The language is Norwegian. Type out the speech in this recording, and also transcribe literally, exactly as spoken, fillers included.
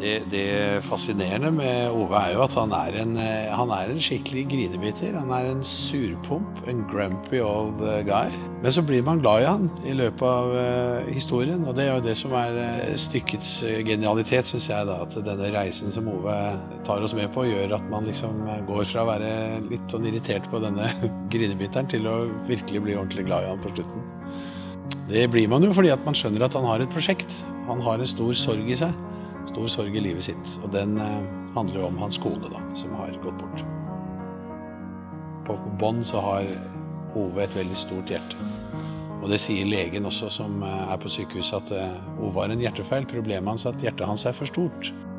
Det, det fascinerende med Ove er jo at han er en, han er en skikkelig grinebiter. Han er en surpump, en grumpy old guy. Men så blir man glad i han i løpet av uh, historien, og det er jo det som er uh, stykkets uh, genialitet, synes jeg da, at denne reisen som Ove tar oss med på gjør at man liksom går fra å være litt sånn irritert på denne grinebiteren til å virkelig bli ordentlig glad i han på slutten. Det blir man jo fordi at man skjønner at han har et prosjekt. Han har en stor sorg i seg. Stor sorg i livet sitt, og den eh, handler jo om hans kone da, som har gått bort. På bånd så har Ove et veldig stort hjerte, og det sier legen også som eh, er på sykehuset, at eh, Ove har en hjertefeil. Problemet hans er at hjertet hans er for stort.